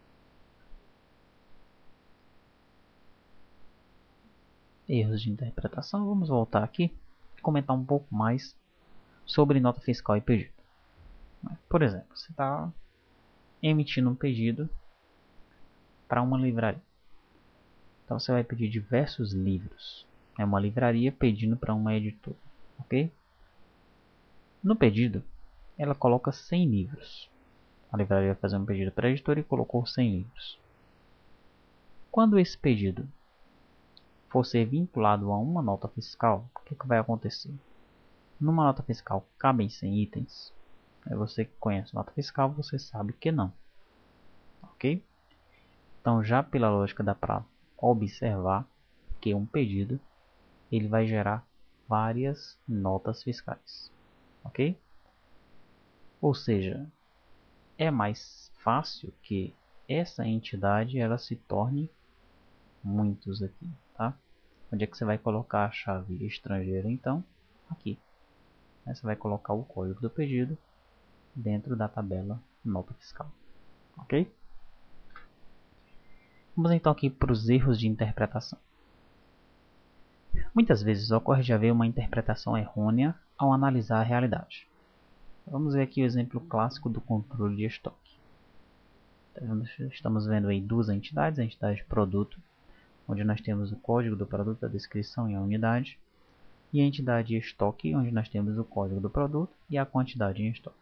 Erros de interpretação. Vamos voltar aqui e comentar um pouco mais sobre nota fiscal e pedido. Por exemplo, você está emitindo um pedido para uma livraria. Então você vai pedir diversos livros. É uma livraria pedindo para uma editora. Ok? No pedido, ela coloca 100 livros. A livraria vai fazer um pedido para a editora e colocou 100 livros. Quando esse pedido for ser vinculado a uma nota fiscal, o que vai acontecer? Numa nota fiscal cabem 100 itens. Você que conhece nota fiscal, você sabe que não. Ok? Então já pela lógica dá para observar que um pedido ele vai gerar várias notas fiscais. Ok? Ou seja, é mais fácil que essa entidade ela se torne muitos aqui, tá? Onde é que você vai colocar a chave estrangeira então? Aqui. Aí você vai colocar o código do pedido dentro da tabela nota fiscal. Ok? Vamos então aqui para os erros de interpretação. Muitas vezes ocorre de haver uma interpretação errônea ao analisar a realidade. Vamos ver aqui o exemplo clássico do controle de estoque. Estamos vendo aí duas entidades, a entidade de produto, onde nós temos o código do produto, a descrição e a unidade, e a entidade de estoque, onde nós temos o código do produto e a quantidade em estoque.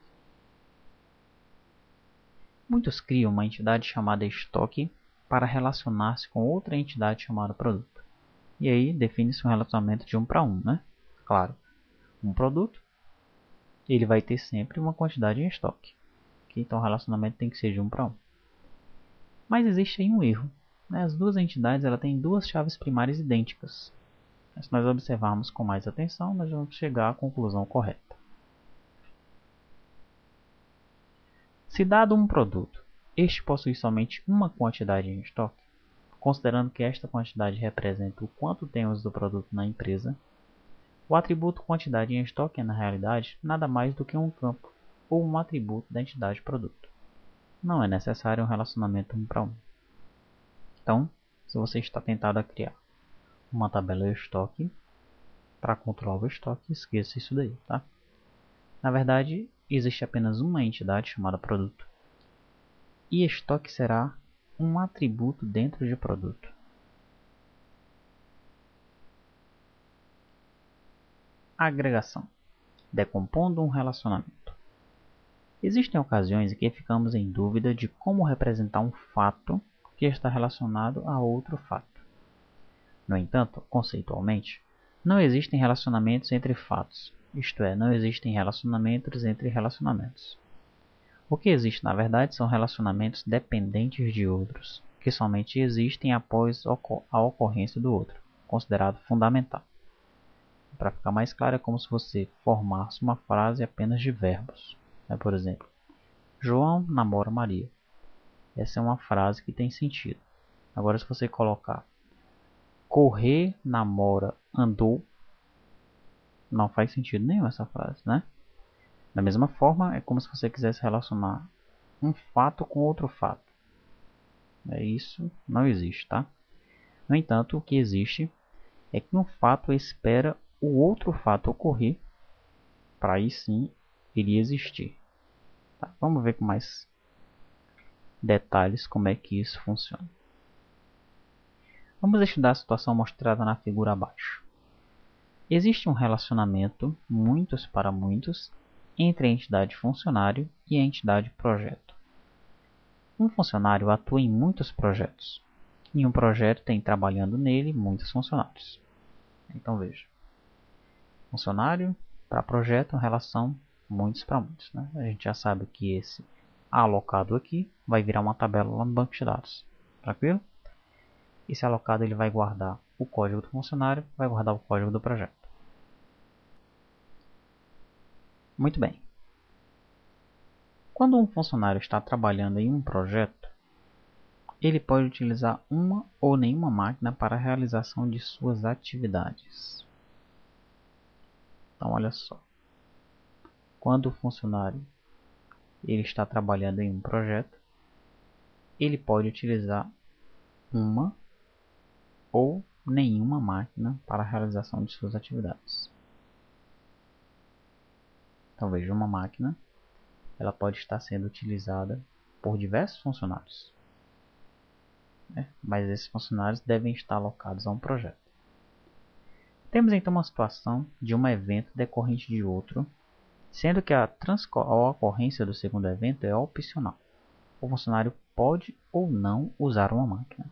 Muitos criam uma entidade chamada estoque para relacionar-se com outra entidade chamada produto. E aí define-se um relacionamento de 1 para 1, né? Claro, um produto, ele vai ter sempre uma quantidade em estoque. Então o relacionamento tem que ser de 1 para 1. Mas existe aí um erro. As duas entidades ela têm duas chaves primárias idênticas. Se nós observarmos com mais atenção, nós vamos chegar à conclusão correta. Se dado um produto, este possui somente uma quantidade em estoque, considerando que esta quantidade representa o quanto temos do produto na empresa, o atributo quantidade em estoque é, na realidade, nada mais do que um campo ou um atributo da entidade produto. Não é necessário um relacionamento 1 para 1. Então, se você está tentado a criar uma tabela estoque para controlar o estoque, esqueça isso daí, tá? Na verdade, existe apenas uma entidade chamada produto. E estoque será um atributo dentro de produto. Agregação. Decompondo um relacionamento. Existem ocasiões em que ficamos em dúvida de como representar um fato que está relacionado a outro fato. No entanto, conceitualmente, não existem relacionamentos entre fatos, isto é, não existem relacionamentos entre relacionamentos. O que existe, na verdade, são relacionamentos dependentes de outros, que somente existem após a ocorrência do outro, considerado fundamental. Para ficar mais claro, é como se você formasse uma frase apenas de verbos. Por exemplo, João namora Maria. Essa é uma frase que tem sentido. Agora, se você colocar correr, namora, andou, não faz sentido nenhum essa frase, né? Da mesma forma, é como se você quisesse relacionar um fato com outro fato. Isso não existe, tá? No entanto, o que existe é que um fato espera o outro fato ocorrer para aí sim ele existir. Tá? Vamos ver com mais detalhes como é que isso funciona. Vamos estudar a situação mostrada na figura abaixo. Existe um relacionamento muitos para muitos entre a entidade funcionário e a entidade projeto. Um funcionário atua em muitos projetos, e um projeto tem trabalhando nele muitos funcionários. Então veja, funcionário para projeto, relação muitos para muitos. Né? A gente já sabe que esse alocado aqui vai virar uma tabela lá no banco de dados. Tranquilo? Esse alocado ele vai guardar o código do funcionário, vai guardar o código do projeto. Muito bem. Quando um funcionário está trabalhando em um projeto, ele pode utilizar uma ou nenhuma máquina para a realização de suas atividades. Então, olha só. Quando o funcionário ele está trabalhando em um projeto, ele pode utilizar uma ou nenhuma máquina para a realização de suas atividades. Então, veja, uma máquina ela pode estar sendo utilizada por diversos funcionários, né? Mas esses funcionários devem estar alocados a um projeto. Temos então uma situação de um evento decorrente de outro, sendo que a ocorrência do segundo evento é opcional. O funcionário pode ou não usar uma máquina.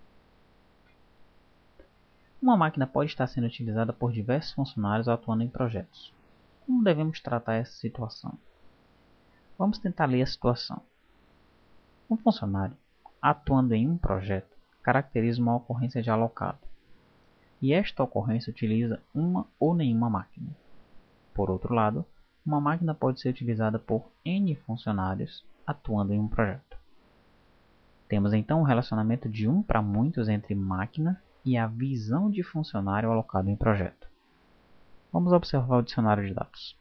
Uma máquina pode estar sendo utilizada por diversos funcionários atuando em projetos. Como devemos tratar essa situação? Vamos tentar ler a situação. Um funcionário atuando em um projeto caracteriza uma ocorrência de alocado, e esta ocorrência utiliza uma ou nenhuma máquina. Por outro lado, uma máquina pode ser utilizada por N funcionários atuando em um projeto. Temos então um relacionamento de um para muitos entre máquina e a visão de funcionário alocado em projeto. Vamos observar o dicionário de dados.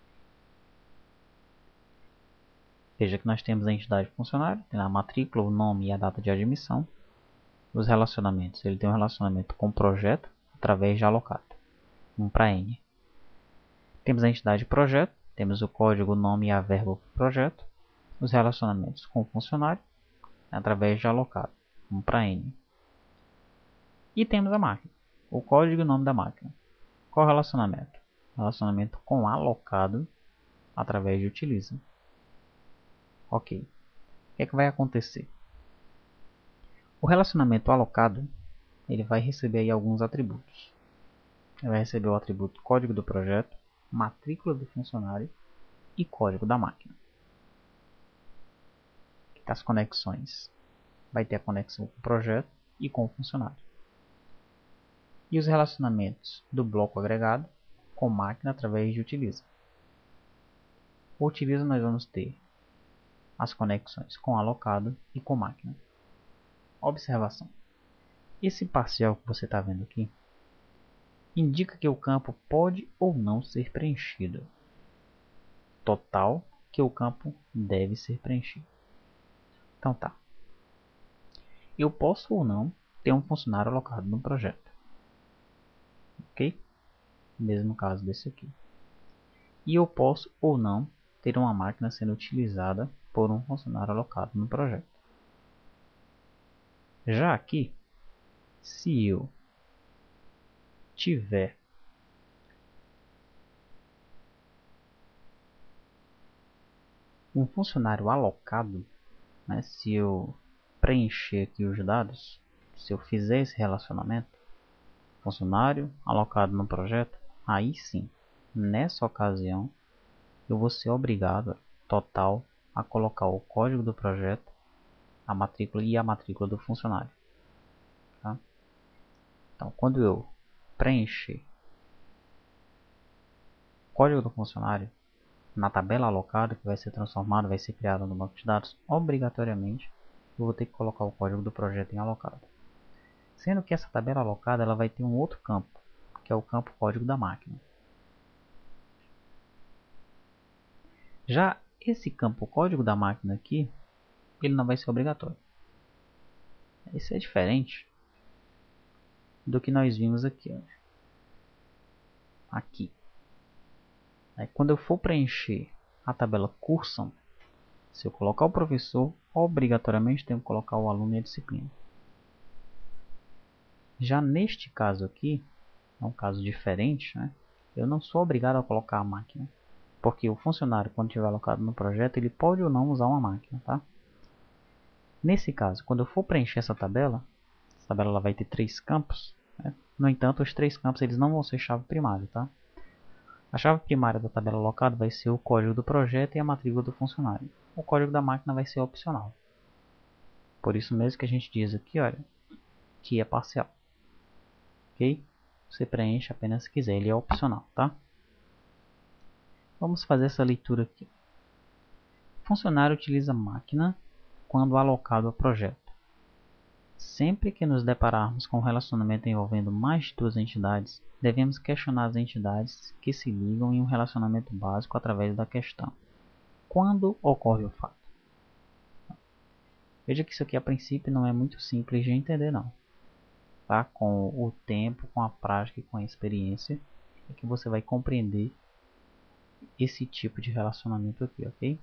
Veja que nós temos a entidade funcionário, tem a matrícula, o nome e a data de admissão. Os relacionamentos, ele tem um relacionamento com o projeto através de alocado, 1 para N. Temos a entidade projeto, temos o código, o nome e a verba para o projeto. Os relacionamentos com o funcionário, através de alocado, 1 para N. E temos a máquina, o código e o nome da máquina. Qual o relacionamento? Relacionamento com alocado, através de utiliza. Ok. O que é que vai acontecer? O relacionamento alocado ele vai receber aí alguns atributos. Ele vai receber o atributo código do projeto, matrícula do funcionário e código da máquina. As conexões. Vai ter a conexão com o projeto e com o funcionário. E os relacionamentos do bloco agregado com máquina através de utiliza. O utiliza nós vamos ter as conexões com alocado e com máquina. Observação. Esse parcial que você está vendo aqui indica que o campo pode ou não ser preenchido. Total que o campo deve ser preenchido. Então tá. eu posso ou não ter um funcionário alocado no projeto. Ok? Mesmo caso desse aqui. E eu posso ou não ter uma máquina sendo utilizada por um funcionário alocado no projeto. Já aqui, se eu tiver um funcionário alocado, né, se eu preencher aqui os dados, se eu fizer esse relacionamento, funcionário alocado no projeto, aí sim, nessa ocasião, eu vou ser obrigado, total, a colocar o código do projeto, a matrícula e a matrícula do funcionário. Tá? Então, quando eu preencher o código do funcionário na tabela alocada, que vai ser transformado, vai ser criada no banco de dados, obrigatoriamente eu vou ter que colocar o código do projeto em alocado. Sendo que essa tabela alocada ela vai ter um outro campo, que é o campo código da máquina. Já esse campo código da máquina aqui, ele não vai ser obrigatório. Esse é diferente do que nós vimos aqui. Ó. Aqui. Aí, quando eu for preencher a tabela cursam, se eu colocar o professor, obrigatoriamente tenho que colocar o aluno e a disciplina. Já neste caso aqui, é um caso diferente, né? Eu não sou obrigado a colocar a máquina. Porque o funcionário, quando estiver alocado no projeto, ele pode ou não usar uma máquina, tá? Nesse caso, quando eu for preencher essa tabela ela vai ter 3 campos. Né? No entanto, os 3 campos eles não vão ser chave primária, tá? A chave primária da tabela alocada vai ser o código do projeto e a matrícula do funcionário. O código da máquina vai ser opcional. Por isso mesmo que a gente diz aqui, olha, que é parcial. Ok? Você preenche apenas se quiser, ele é opcional, tá? Vamos fazer essa leitura aqui. O funcionário utiliza máquina quando alocado ao projeto. Sempre que nos depararmos com um relacionamento envolvendo mais de 2 entidades, devemos questionar as entidades que se ligam em um relacionamento básico através da questão: quando ocorre o fato? Veja que isso aqui a princípio não é muito simples de entender não. Tá? Com o tempo, com a prática e com a experiência é que você vai compreender esse tipo de relacionamento aqui, ok?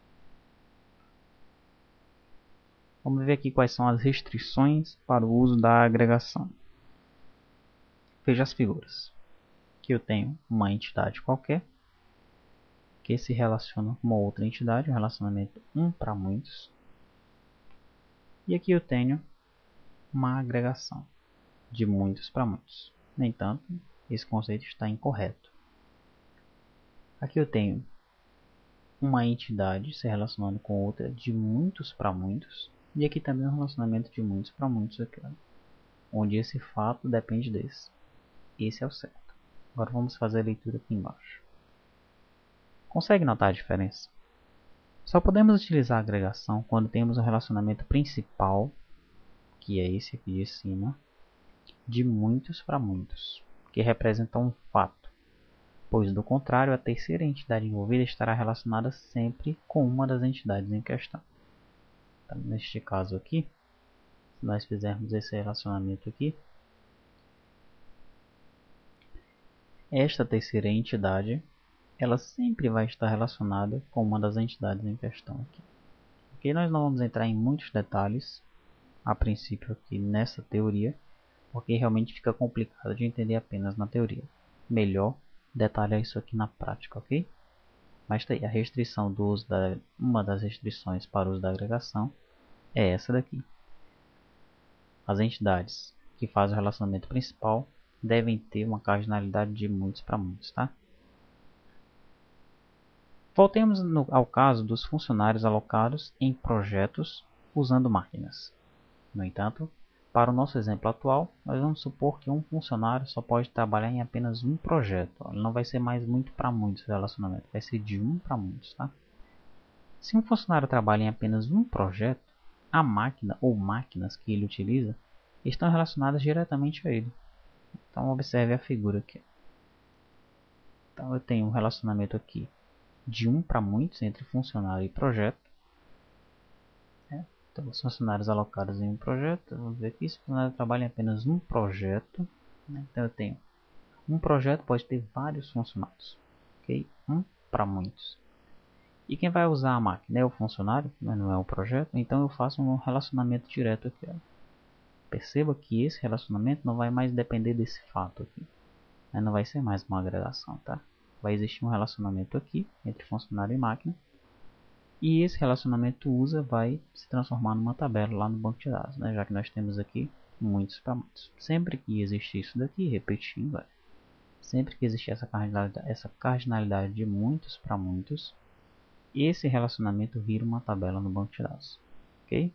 Vamos ver aqui quais são as restrições para o uso da agregação. Veja as figuras. Aqui eu tenho uma entidade qualquer que se relaciona com uma outra entidade, um relacionamento um para muitos. E aqui eu tenho uma agregação de muitos para muitos. No entanto, esse conceito está incorreto. Aqui eu tenho uma entidade se relacionando com outra de muitos para muitos. E aqui também um relacionamento de muitos para muitos, aqui, onde esse fato depende desse. Esse é o certo. Agora vamos fazer a leitura aqui embaixo. Consegue notar a diferença? Só podemos utilizar a agregação quando temos um relacionamento principal, que é esse aqui de cima, de muitos para muitos, que representa um fato, pois do contrário a terceira entidade envolvida estará relacionada sempre com uma das entidades em questão. Então, neste caso aqui, se nós fizermos esse relacionamento aqui, esta terceira entidade ela sempre vai estar relacionada com uma das entidades em questão aqui. Ok, nós não vamos entrar em muitos detalhes a princípio aqui nessa teoria, porque realmente fica complicado de entender apenas na teoria. Melhor detalhar isso aqui na prática, ok? Mas tá aí, a restrição do uso uma das restrições para o uso da agregação é essa daqui. As entidades que fazem o relacionamento principal devem ter uma cardinalidade de muitos para muitos, tá? Voltemos ao caso dos funcionários alocados em projetos usando máquinas. No entanto, para o nosso exemplo atual, nós vamos supor que um funcionário só pode trabalhar em apenas um projeto. Ele não vai ser mais muito para muitos relacionamento, vai ser de um para muitos. Tá? Se um funcionário trabalha em apenas um projeto, a máquina ou máquinas que ele utiliza estão relacionadas diretamente a ele. Então observe a figura aqui. Então eu tenho um relacionamento aqui de um para muitos entre funcionário e projeto. Então, os funcionários alocados em um projeto, vamos ver aqui, se o funcionário trabalha em apenas um projeto, né? Então eu tenho um projeto pode ter vários funcionários, ok? Um para muitos. E quem vai usar a máquina é o funcionário, mas não é o projeto, então eu faço um relacionamento direto aqui. Ó. Perceba que esse relacionamento não vai mais depender desse fato aqui. Não vai ser mais uma agregação, tá? Vai existir um relacionamento aqui entre funcionário e máquina. E esse relacionamento usa vai se transformar numa tabela lá no banco de dados, né? Já que nós temos aqui muitos para muitos. Sempre que existir isso daqui, repetindo, sempre que existir essa cardinalidade de muitos para muitos, esse relacionamento vira uma tabela no banco de dados. Ok?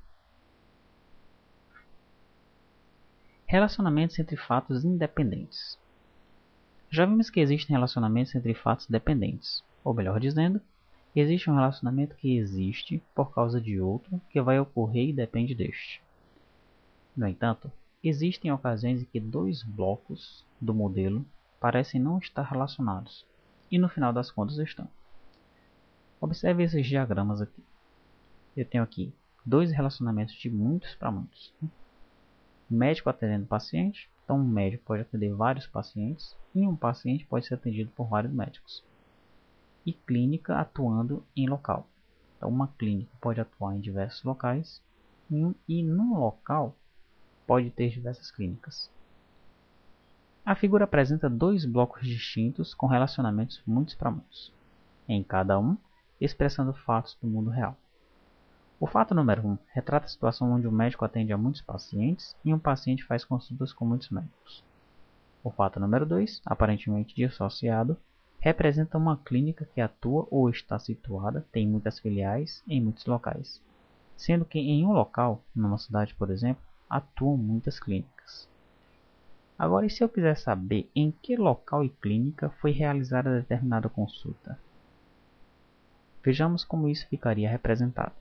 Relacionamentos entre fatos independentes. Já vimos que existem relacionamentos entre fatos dependentes, ou melhor dizendo, existe um relacionamento que existe por causa de outro que vai ocorrer e depende deste. No entanto, existem ocasiões em que dois blocos do modelo parecem não estar relacionados, e no final das contas estão. Observe esses diagramas aqui. Eu tenho aqui dois relacionamentos de muitos para muitos. Médico atendendo paciente, então um médico pode atender vários pacientes e um paciente pode ser atendido por vários médicos. E clínica atuando em local. Então uma clínica pode atuar em diversos locais e num local pode ter diversas clínicas. A figura apresenta dois blocos distintos com relacionamentos muitos para muitos, em cada um expressando fatos do mundo real. O fato número 1 retrata a situação onde o médico atende a muitos pacientes e um paciente faz consultas com muitos médicos. O fato número 2, aparentemente dissociado, representa uma clínica que atua ou está situada, tem muitas filiais em muitos locais, sendo que em um local, numa cidade por exemplo, atuam muitas clínicas. Agora, e se eu quiser saber em que local e clínica foi realizada determinada consulta? Vejamos como isso ficaria representado.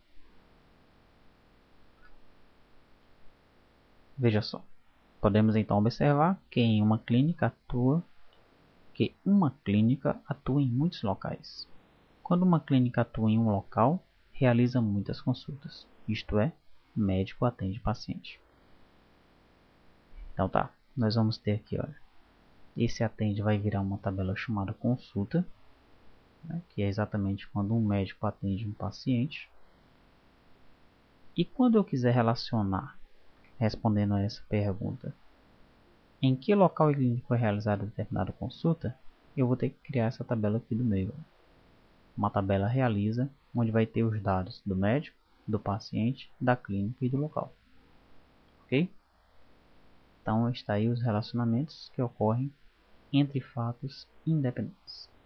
Veja só, podemos então observar que uma clínica atua em muitos locais. Quando uma clínica atua em um local, realiza muitas consultas, isto é, médico atende paciente. Então tá, nós vamos ter aqui, olha, esse atende vai virar uma tabela chamada consulta, né, que é exatamente quando um médico atende um paciente. E quando eu quiser relacionar, respondendo a essa pergunta, em que local clínico é realizada determinada consulta, eu vou ter que criar essa tabela aqui do meio. Uma tabela realiza, onde vai ter os dados do médico, do paciente, da clínica e do local. Ok? Então está aí os relacionamentos que ocorrem entre fatos independentes.